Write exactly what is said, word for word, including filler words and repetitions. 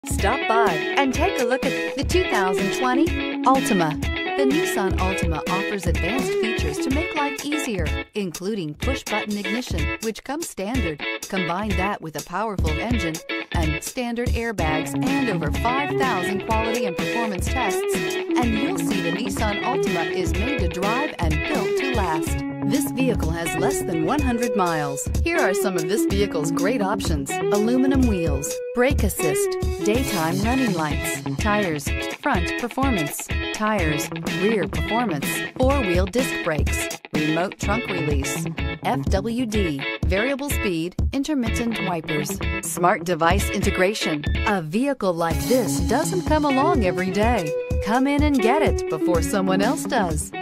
Stop by and take a look at the two thousand twenty Altima. The Nissan Altima offers advanced features to make life easier, including push-button ignition, which comes standard. Combine that with a powerful engine and standard airbags and over five thousand quality and performance tests, and you'll see the Nissan Altima is made to drive and built to last. This vehicle has less than one hundred miles. Here are some of this vehicle's great options: aluminum wheels, brake assist, daytime running lights, tires, front performance, tires, rear performance, four-wheel disc brakes, remote trunk release, F W D, variable speed, intermittent wipers, smart device integration. A vehicle like this doesn't come along every day. Come in and get it before someone else does.